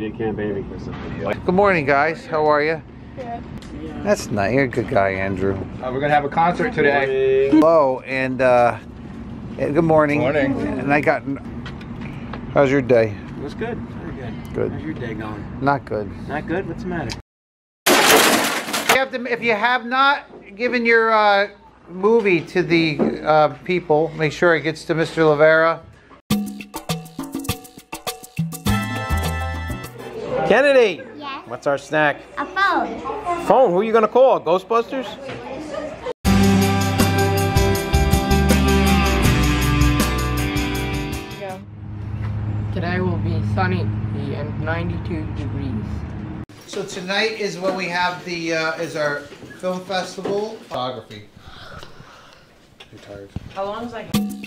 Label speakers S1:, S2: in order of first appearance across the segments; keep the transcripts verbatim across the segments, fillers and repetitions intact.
S1: Media Camp aiming for some video.
S2: Good morning, guys. How are you?
S3: Good.
S2: That's nice. You're a good guy, Andrew.
S4: Uh, we're gonna have a concert today.
S2: Hello, and uh, and good morning.
S4: Morning.
S2: And I got. How's your day?
S1: It was good. Very good.
S2: Good.
S1: How's your day going?
S2: Not good.
S1: Not good? What's the matter?
S2: You have to, if you have not given your uh, movie to the uh, people, make sure it gets to Mister Lavera.
S5: Kennedy!
S3: Yes?
S5: What's our snack?
S3: A phone.
S5: Phone, who are you gonna call? Ghostbusters?
S6: Yeah. Today will be sunny and ninety-two degrees.
S2: So tonight is when we have the, uh, is our film festival. Photography. You're tired.
S6: How long is that?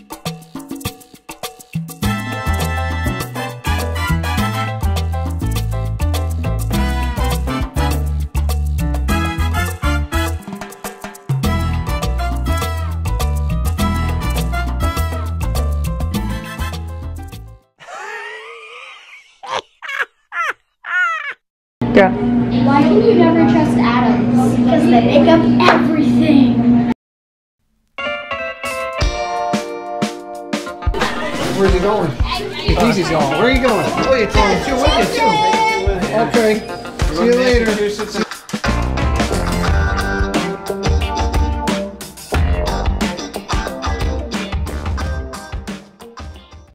S2: Yeah.
S3: Why can you never trust atoms? Because they make up everything.
S2: Where's he going? He's going. Where are you going? Oh, you're going too with you too. Okay. See you later.